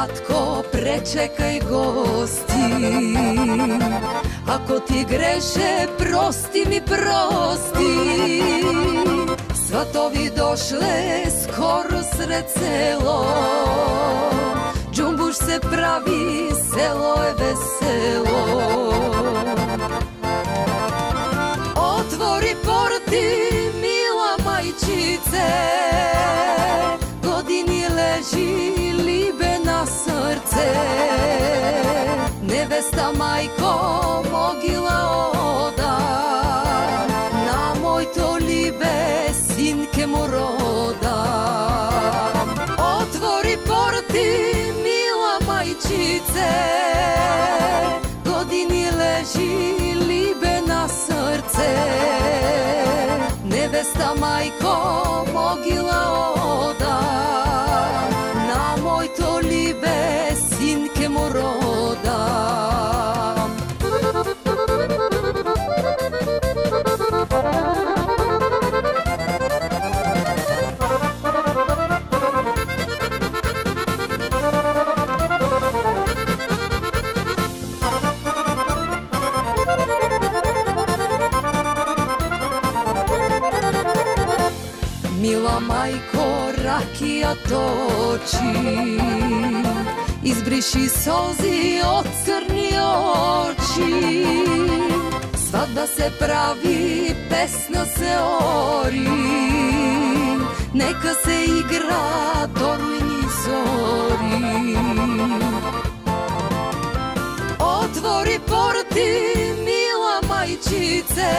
татко, пречекай гости. Ако ти греше, прости ми, прости. Сватови дошле скоро сред село. Джумбуш се прави, село е весело. Отвори порти, мила майчице, години лежи либе на сърце. Невеста майко, могила ода, на моето либе синке му рода. Отвори порти, мила майчице, години лежи либе на сърце. Невеста майко, могила ода, на моето либе синке му рода. Мила майко, ракия точи, избриши сълзи от църни очи. Сватба се прави, песна се ори, нека се игра до руйни зори. Отвори порти, мила майчице,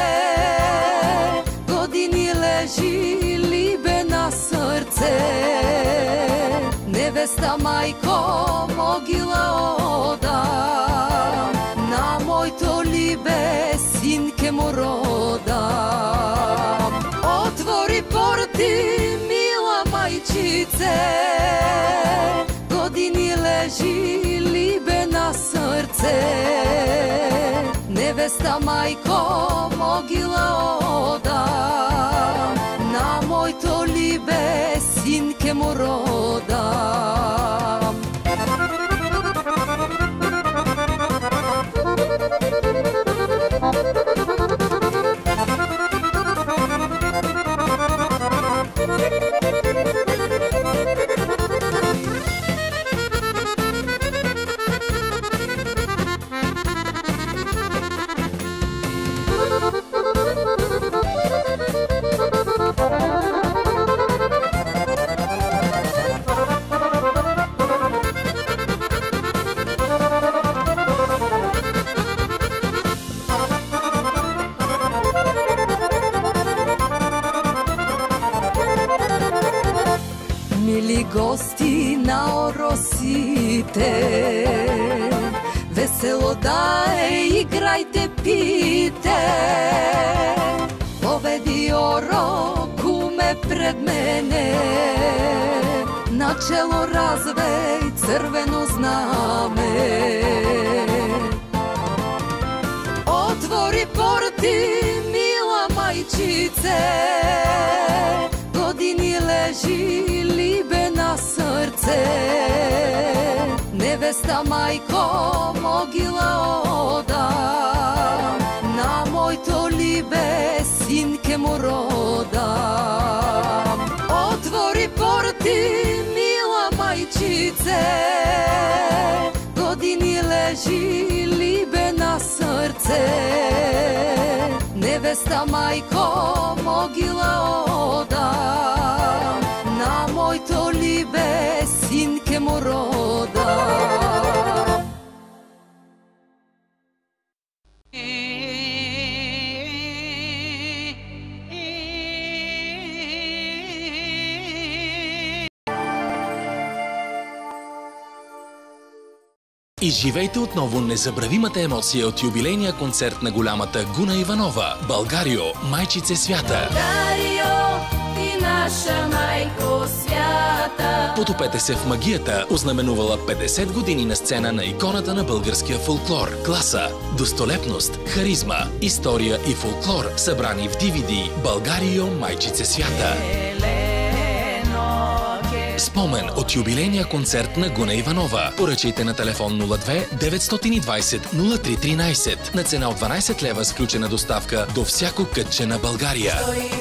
години лежи либе на сърце. Невеста майко, могила ода, на моето либе синке му рода. Отвори порти, мила майчице, години лежи либе на сърце. Невеста майко, могила ода, на моето либе синке му рода. Мили гости на оросите, весело да е, играйте, пийте. Поведи оро, куме, пред мене, начело развей цървено знаме. Отвори порти, мила майчице, години лежи либе на сърце. Невеста майко, могила ода, на моето либе синке му рода. Отвори порти, мила майчице, години лежи либе на сърце. Невеста майко, могила ода, на моето либе синке му рода. Изживейте отново незабравимата емоция от юбилейния концерт на голямата Гуна Иванова. Българио, майчице свята. Българио, ти наша майко свята. Потопете се в магията, ознаменувала 50 години на сцена на иконата на българския фолклор. Класа, достолепност, харизма, история и фолклор, събрани в DVD. Българио, майчице свята. Спомен от юбилейния концерт на Гуна Иванова. Поръчайте на телефон 02 920 0313 на цена от 12 лева с включена доставка до всяко кътче на България.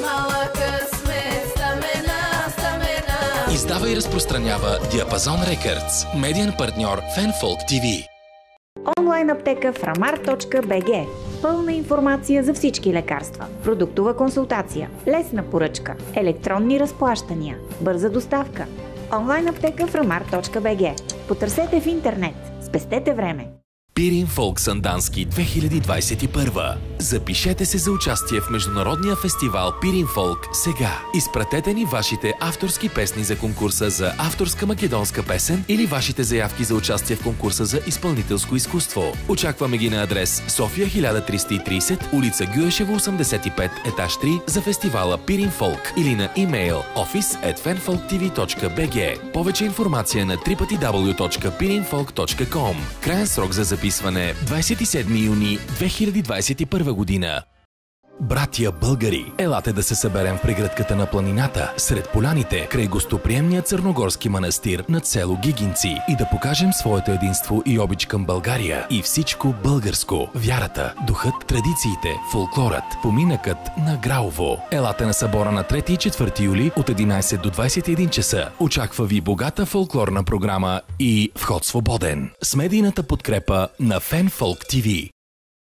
Издава и разпространява Диапазон Рекърдс. Медиен партньор Фенфолк ТВ. Онлайн аптека framar.bg. Пълна информация за всички лекарства. Продуктова консултация. Лесна поръчка. Електронни разплащания. Бърза доставка. Онлайн аптека framar.bg. Потърсете в интернет. Спестете време. Пирин Фолк Сандански 2021. Запишете се за участие в международния фестивал Пирин Фолк сега. Изпратете ни вашите авторски песни за конкурса за авторска македонска песен или вашите заявки за участие в конкурса за изпълнителско изкуство. Очакваме ги на адрес София 1330, улица Гюешево 85, етаж 3 за фестивала Пирин Фолк или на имейл office@fanfolktv.bg. Повече информация на www.pirinfolk.com. Краен срок за записване 27 юни 2021 година. Братия българи, елате да се съберем в прегръдката на планината, сред поляните, край гостоприемния Църногорски манастир над село Гигинци и да покажем своето единство и обич към България и всичко българско. Вярата, духът, традициите, фолклорът, поминъкът на Граово. Елате на събора на 3 и 4 юли от 11 до 21 часа. Очаква ви богата фолклорна програма и вход свободен. С медийната подкрепа на Фенфолк ТВ.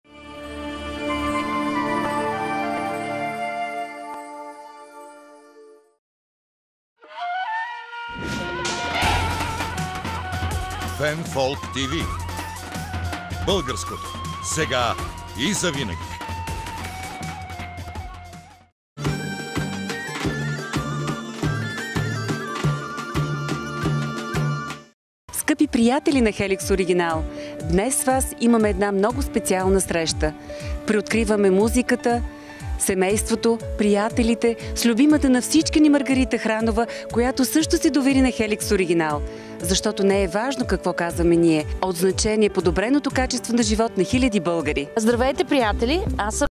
Фенфолк ТВ. Българското. Сега и завинаги. Скъпи приятели на Helix Оригинал, днес с вас имаме една много специална среща. Приоткриваме музиката, семейството, приятелите, с любимата на всички ни Маргарита Хранова, която също се довери на Helix Оригинал. Защото не е важно какво казваме ние, от значение подобреното качество на живот на хиляди българи. Здравейте, приятели! Аз съм